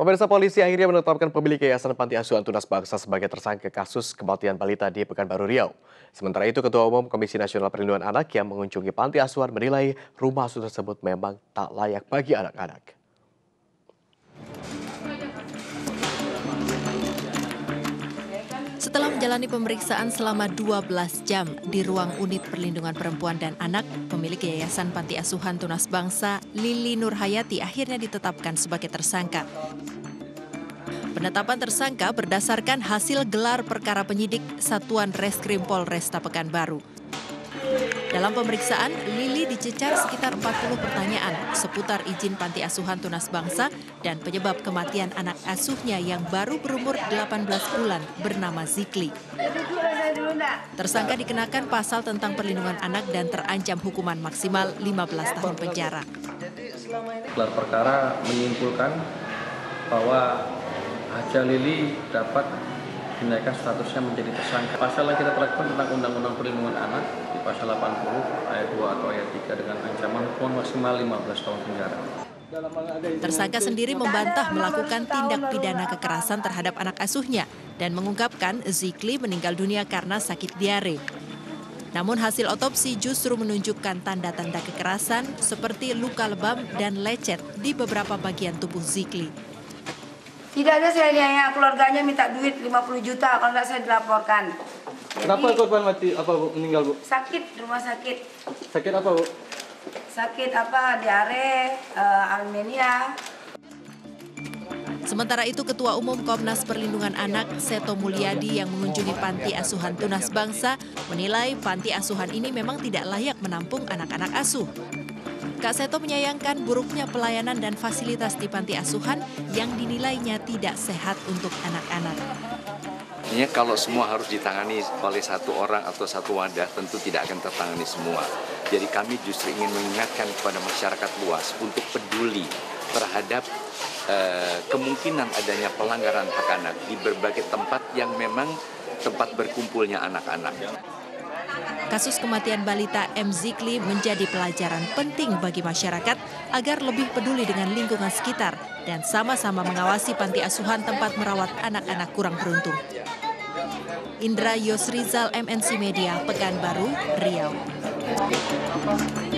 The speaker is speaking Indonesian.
Pemirsa, polisi akhirnya menetapkan pemilik Yayasan Panti Asuhan Tunas Bangsa sebagai tersangka kasus kematian balita di Pekanbaru Riau. Sementara itu, Ketua Umum Komisi Nasional Perlindungan Anak yang mengunjungi panti asuhan menilai rumah asuhan tersebut memang tak layak bagi anak-anak. Setelah menjalani pemeriksaan selama 12 jam di ruang unit perlindungan perempuan dan anak, pemilik Yayasan Panti Asuhan Tunas Bangsa, Lili Nurhayati, akhirnya ditetapkan sebagai tersangka. Penetapan tersangka berdasarkan hasil gelar perkara penyidik Satuan Reskrim Polresta Pekanbaru. Dalam pemeriksaan, Lili dicecar sekitar 40 pertanyaan seputar izin panti asuhan tunas bangsa dan penyebab kematian anak asuhnya yang baru berumur 18 bulan bernama Zikli. Tersangka dikenakan pasal tentang perlindungan anak dan terancam hukuman maksimal 15 tahun penjara. Gelar perkara menyimpulkan bahwa Haja Lili dapat dinaikkan statusnya menjadi tersangka. Pasal yang kita terapkan tentang Undang-Undang Perlindungan Anak di pasal 80 ayat 2 atau ayat 3 dengan ancaman hukuman maksimal 15 tahun penjara. Tersangka sendiri membantah melakukan tindak pidana kekerasan terhadap anak asuhnya dan mengungkapkan Zikli meninggal dunia karena sakit diare. Namun hasil otopsi justru menunjukkan tanda-tanda kekerasan seperti luka lebam dan lecet di beberapa bagian tubuh Zikli. Tidak ada, saya keluarganya minta duit 50 juta kalau tidak saya dilaporkan. Kenapa korban mati? Apa Bu meninggal Bu? Sakit, rumah sakit. Sakit apa Bu? Sakit diare, anemia. Sementara itu, Ketua Umum Komnas Perlindungan Anak, Seto Mulyadi, yang mengunjungi Panti Asuhan Tunas Bangsa, menilai panti asuhan ini memang tidak layak menampung anak-anak asuh. Kak Seto menyayangkan buruknya pelayanan dan fasilitas di panti asuhan yang dinilainya tidak sehat untuk anak-anak. Ini kalau semua harus ditangani oleh satu orang atau satu wadah, tentu tidak akan tertangani semua. Jadi kami justru ingin mengingatkan kepada masyarakat luas untuk peduli terhadap kemungkinan adanya pelanggaran hak anak di berbagai tempat yang memang tempat berkumpulnya anak-anak. Kasus kematian balita M. Zikli menjadi pelajaran penting bagi masyarakat agar lebih peduli dengan lingkungan sekitar dan sama-sama mengawasi panti asuhan tempat merawat anak-anak kurang beruntung. Indra Yosrizal, MNC Media, Pekanbaru, Riau.